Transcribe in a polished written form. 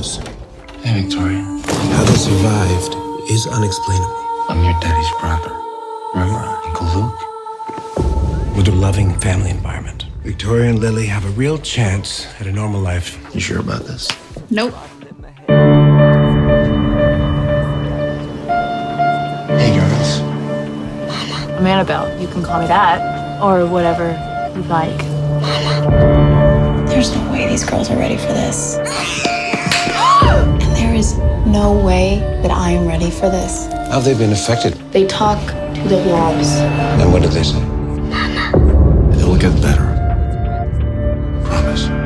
brothers. Hey, Victoria. How they survived is unexplainable. I'm your daddy's brother. Remember Uncle Luke? With a loving family environment, Victoria and Lily have a real chance at a normal life. You sure about this? Nope. Hey, girls. I'm Annabelle. You can call me that. Or whatever you like. There's no way these girls are ready for this. And there is no way that I am ready for this. How have they been affected? They talk to the walls. And what did they say? It'll get better. Promise.